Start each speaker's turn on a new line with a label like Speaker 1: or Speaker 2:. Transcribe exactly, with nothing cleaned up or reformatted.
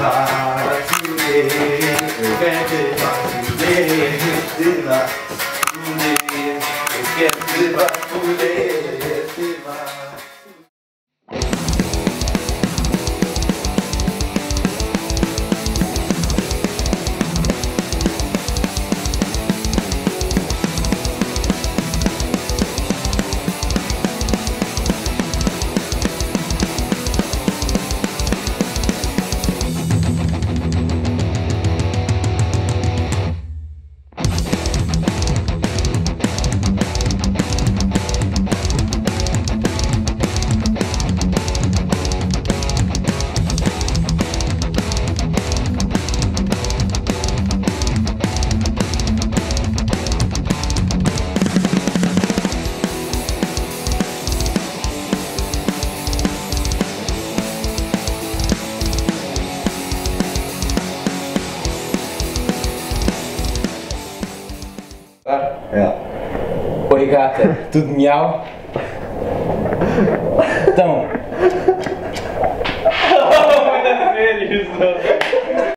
Speaker 1: vai fuder, eu quero que vai fuder, se vai fuder, eu quero que vai fuder, se vai.
Speaker 2: É. Oi gata, tudo miau? Então,